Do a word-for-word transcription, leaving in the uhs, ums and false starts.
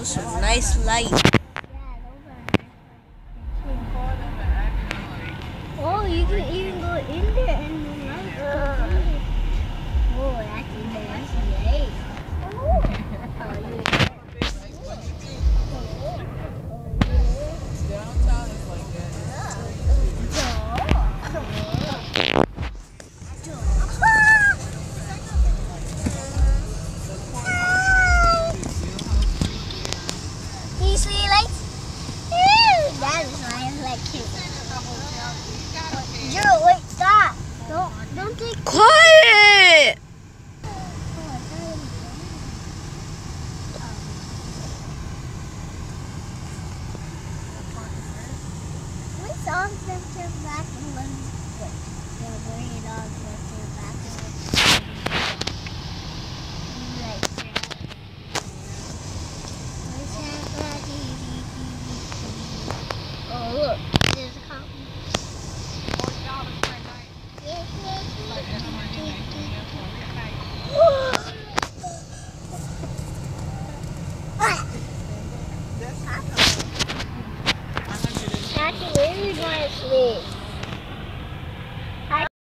That's a nice light. Oh, you can even go in there and the light goes in there. Oh, that's nice. Yay. Oh, Downtown is like that. These three lights? That is why I like cute. Drew, wait, stop. Don't, don't take. Quiet! We saw them turn back and when they're bring it on to turn back and like oh look, there's a copy. Jackie, where are you going to sleep?